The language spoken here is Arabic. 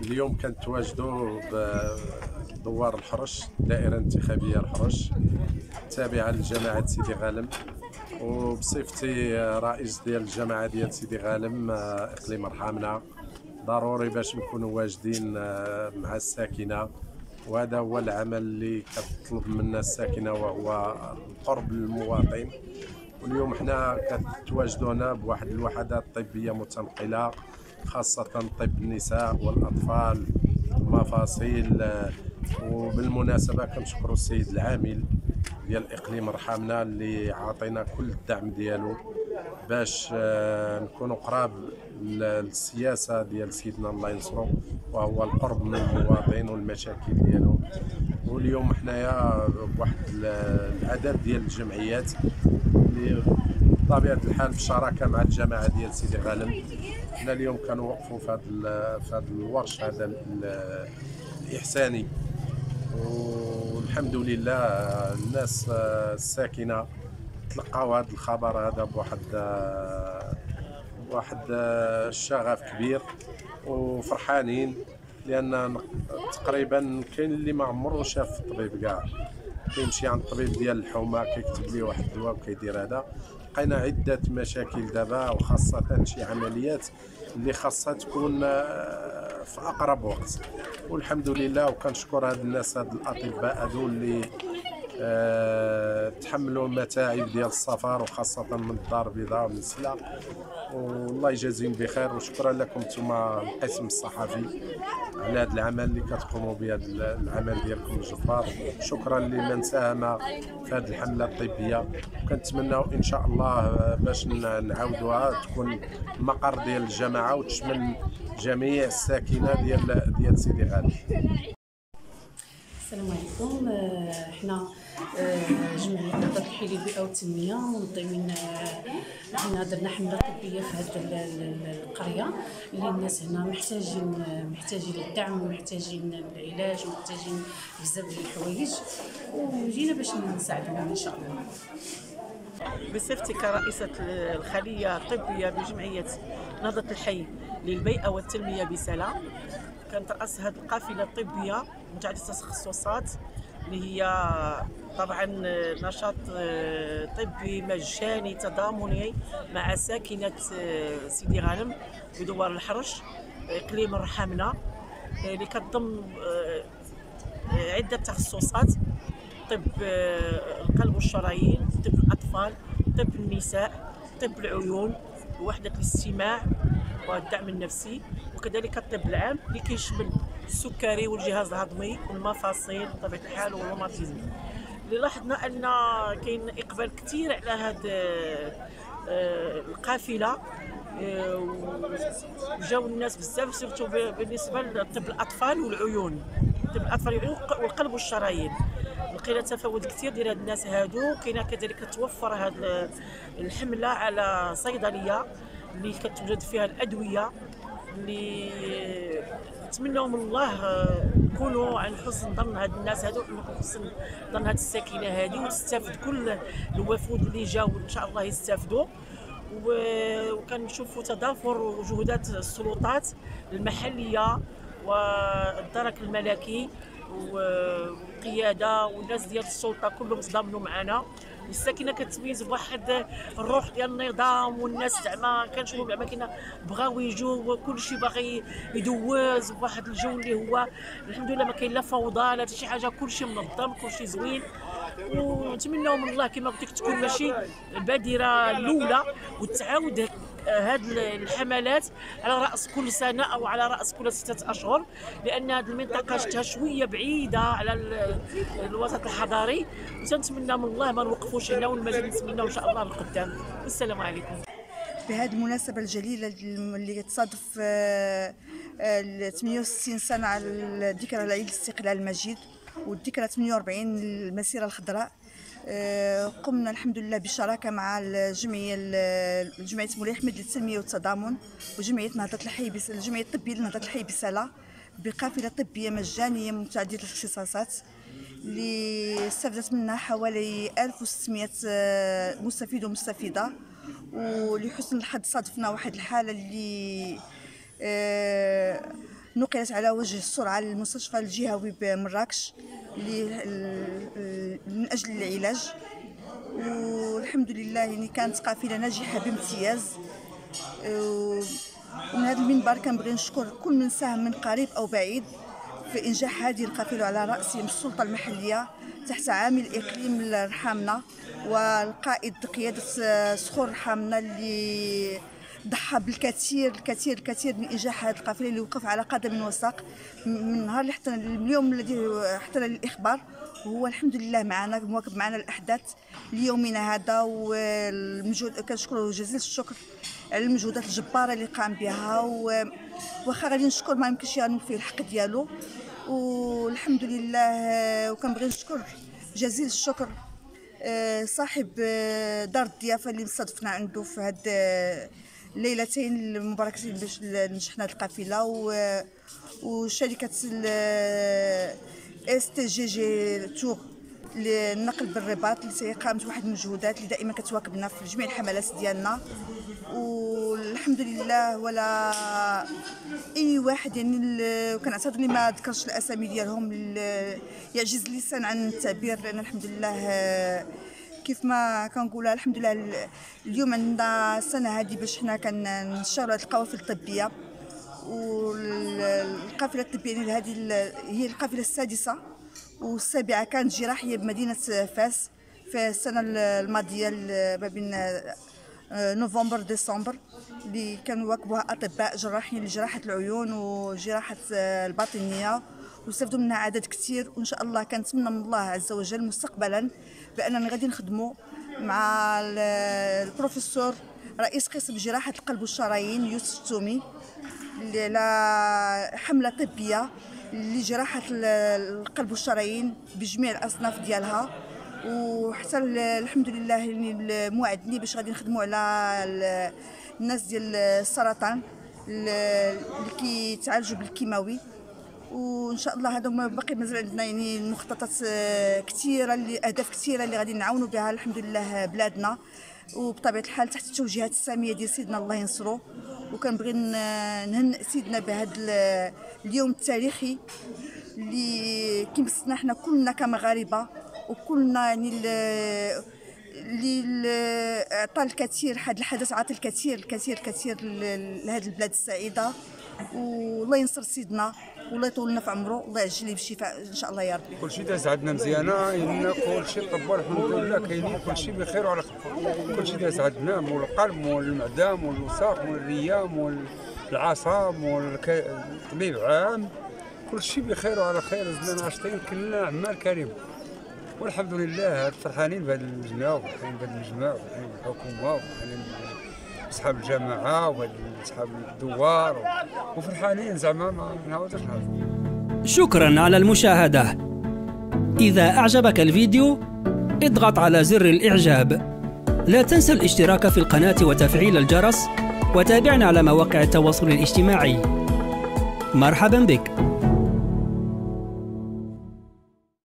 اليوم كنتواجدوا بدوار الحرش، دائرة انتخابية الحرش تابعة لجماعة سيدي غانم، وبصفتي رئيس ديال الجماعة ديال سيدي غانم إقليم رحامنا ضروري باش نكونوا واجدين مع الساكنة. وهذا هو العمل اللي كتطلب منا الساكنة، وهو القرب للمواطن. واليوم حنا كتواجدوا هنا بواحد الوحدات طبية متنقلة، خاصة طب النساء والأطفال، المفاصل. وبالمناسبة كنشكروا السيد العامل ديال إقليم رحامنا اللي عاطينا كل الدعم ديالو باش نكونوا قراب للسياسة ديال سيدنا الله ينصرو، وهو القرب من المواطن والمشاكل ديالو. واليوم حنايا بواحد العدد ديال الجمعيات اللي بطبيعة الحال بالشراكة مع الجماعة ديال سيدي غانم. حنا اليوم كنوقفوا في هذا الورش هذا الإحساني، والحمد لله الناس الساكنة تلقاو هذا الخبر هذا بواحد الشغف كبير وفرحانين، لان تقريبا كاين اللي ما عمره شاف الطبيب كاع، كيمشي عند الطبيب ديال الحومه كيكتب ليه واحد الدواء وكيدير هذا. لقينا عده مشاكل دابا، وخاصه شي عمليات اللي خاصها تكون في اقرب وقت. والحمد لله، وكنشكر هاد الناس هاد الاطباء هادو اللي تحملوا المتاعب ديال السفر، وخاصه من الدار البيضاء ومن السلا. والله يجازيهم بخير، وشكرا لكم نتوما القسم الصحفي على هذا العمل اللي كتقوموا به، هذا العمل ديالكم الجبار. شكرا لمن ساهم في هذه الحمله الطبيه، وكنتمناو ان شاء الله باش نعاودوها تكون المقر ديال الجماعه وتشمل جميع الساكنه ديال سيدي غانم. السلام عليكم. حنا جمعية نهضة الحيلي بيئة والتنمية منظمين. حنا درنا حملة طبية في هذه القرية اللي الناس هنا محتاجين للدعم، ومحتاجين العلاج، ومحتاجين بزاف ديال الحوايج، وجينا باش نساعدوهم ان شاء الله. بصفتي كرئيسة الخلية الطبية بجمعية نهضة الحي للبيئة والتنمية بسلا، كانت رأس هذه القافلة الطبية متعددة التخصصات، اللي هي طبعا نشاط طبي مجاني تضامني مع ساكنة سيدي غانم بدوار الحرش إقليم رحامنا، اللي كتضم عدة تخصصات: طب القلب والشرايين، طب الأطفال، طب النساء، طب العيون، وحدة الاستماع والدعم النفسي، وكذلك الطب العام اللي كيشمل السكري والجهاز الهضمي والمفاصل بطبيعة الحال والروماتيزم. اللي لاحظنا ان كاين اقبال كثير على هذه القافله، وجاو الناس بزاف سيرتو بالنسبه لطب الاطفال والعيون، طب الاطفال والقلب والشرايين. لقينا تفاوت كثير ديال هاد الناس هادو. كاينه كذلك توفر هاد الحمله على صيدليه اللي كتوجد فيها الادويه، اللي نتمنوا من الله يكونوا عن حسن ظن هاد الناس هادو، حسن ظن هاد الساكنه هادي، وتستافد كل الوفود اللي جاوا ان شاء الله يستافدوا. وكنشوفوا تضافر وجهودات السلطات المحليه والدرك الملكي والقياده والناس ديال السلطه كلهم تضامنوا معنا. الساكنه كتميز بواحد الروح ديال النظام، والناس زعما كنشوفوا الاماكن بغاو يجوا وكلشي باغي يدوز بواحد الجو اللي هو الحمد لله ما كاين لا فوضى لا شي حاجه، كلشي منظم، كلشي زوين. ونتمنوا من الله كما قلت لك تكون ماشي البادره الاولى، وتعاود هاد الحملات على راس كل سنه او على راس كل 6 اشهر، لان هذه المنطقه شتها شويه بعيده على الوسط الحضاري. وتنتمنى من الله ما نوقفوش هنا، والمزيد نتمناو ان شاء الله للقدام. والسلام عليكم. بهذه المناسبه الجليله اللي تصادف 68 سنه على ذكرى العيد الاستقلال المجيد والذكرى 48 المسيره الخضراء، قمنا الحمد لله بالشراكه مع جمعيه مولاي احمد للتنميه والتضامن وجمعيه نهضه الحي الجمعيه الطبيه لنهضه الحي بسلا، بقافله طبيه مجانيه متعدده الاختصاصات اللي استفدت منها حوالي 1600 مستفيد ومستفيده. ولحسن الحظ صادفنا واحد الحاله اللي نقلت على وجه السرعة للمستشفى الجهوي بمراكش من أجل العلاج. والحمد لله يعني كانت قافلة ناجحة بامتياز. ومن هذا المنبر كنبغي نشكر كل من ساهم من قريب أو بعيد في إنجاح هذه القافلة، على رأسهم السلطة المحلية تحت عامل الإقليم رحامنا والقائد قيادة صخور رحامنا اللي ضحى بالكثير الكثير الكثير من إنجاح هذه القافلة، اللي وقف على قدم وساق من نهار اللي حتى اليوم الذي حتى للإخبار. وهو الحمد لله معنا مواكب معنا الأحداث ليومنا هذا. والمجهود كنشكروا جزيل الشكر على المجهودات الجبارة اللي قام بها. وخا غادي نشكر ما يمكنش نوفي الحق ديالو، والحمد لله. وكنبغي نشكر جزيل الشكر صاحب دار الضيافة اللي مستضفنا عنده في هاد الليلتين المباركتين باش نجحنا القافلة، وشركة STGG تور للنقل بالرباط اللي قامت واحد من المجهودات اللي دائما كتواكبنا في جميع الحملات ديالنا. والحمد لله ولا اي واحد يعني كنعتذر لي ما ذكرش الاسامي ديالهم، يعجز اللسان عن التعبير، لان الحمد لله كيف ما كنقولها الحمد لله اليوم عندنا السنه هذه باش حنا كنشاروا هذه القوافل الطبيه. والقافله الطبيه هذه هي القافله السادسه، والسابعه كانت جراحيه بمدينه فاس في السنه الماضيه ما بين نوفمبر ديسمبر، اللي كانوا واكبوها اطباء جراحين لجراحه العيون وجراحه الباطنيه، واستفدوا منها عدد كثير. وان شاء الله كنتمنى من الله عز وجل مستقبلا باننا غادي نخدموا مع البروفيسور رئيس قسم جراحه القلب والشرايين يوسف التومي على حمله طبيه لجراحه القلب والشرايين بجميع الاصناف ديالها. وحتى الحمد لله موعدني باش غادي نخدموا على الناس ديال السرطان اللي كيتعالجوا بالكيماوي. وان شاء الله هذا باقي مازال عندنا يعني مخططات كثيره، اهداف كثيره اللي غادي نعاونوا بها الحمد لله بلادنا، وبطبيعه الحال تحت التوجيهات الساميه ديال سيدنا الله ينصرو. وكنبغي نهنئ سيدنا بهذا اليوم التاريخي اللي كيمسنا حنا كلنا كمغاربه، وكلنا يعني اللي عطى الكثير. هذا الحدث عطى الكثير الكثير الكثير لهذه البلاد السعيده. والله ينصر سيدنا والله يطول لنا في عمره والله يعجل ليه بالشفاء ان شاء الله يا ربي. كلشي داز عندنا مزيانه، إن كلشي طبال الحمد لله كاينين، كلشي بخير وعلى خير. كلشي داز عندنا مول القلب مول المعدة مول الوساق مول الريام مول العصام مول الطبيب عام، كلشي بخير وعلى خير. زدنا ناشطين كلنا عمال كريم، والحمد لله فرحانين بهذا اللجنه وفرحانين بهذا المجمع وفرحانين بالحكومه وفرحانين اصحاب الجماعه واصحاب الدوار وفرحانين زعما ما نعاودوش نهضروا. شكرا على المشاهده. اذا اعجبك الفيديو اضغط على زر الاعجاب. لا تنسى الاشتراك في القناه وتفعيل الجرس، وتابعنا على مواقع التواصل الاجتماعي. مرحبا بك.